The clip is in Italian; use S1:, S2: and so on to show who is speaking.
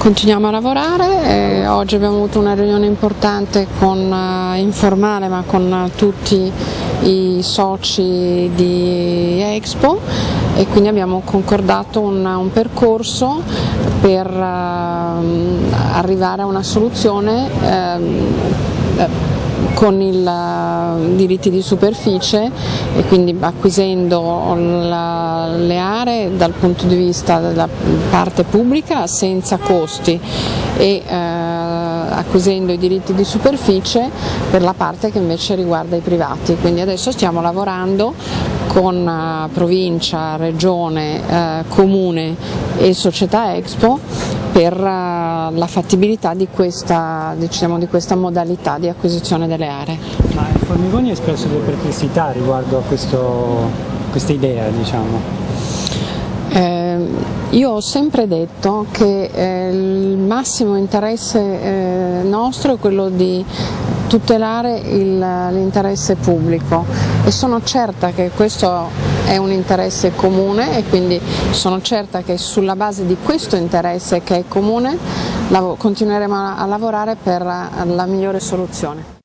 S1: Continuiamo a lavorare, oggi abbiamo avuto una riunione importante informale ma con tutti i soci di Expo e quindi abbiamo concordato un percorso per arrivare a una soluzione con i diritti di superficie e quindi acquisendo le aree dal punto di vista della parte pubblica senza costi e acquisendo i diritti di superficie per la parte che invece riguarda i privati. Quindi adesso stiamo lavorando con provincia, regione, comune e società Expo per la fattibilità di questa modalità di acquisizione delle aree.
S2: Ma il Formigoni ha espresso delle perplessità riguardo a questa idea, diciamo.
S1: Io ho sempre detto che il massimo interesse nostro è quello di tutelare l'interesse pubblico e sono certa che questo è un interesse comune e quindi sono certa che sulla base di questo interesse che è comune continueremo a lavorare per la migliore soluzione.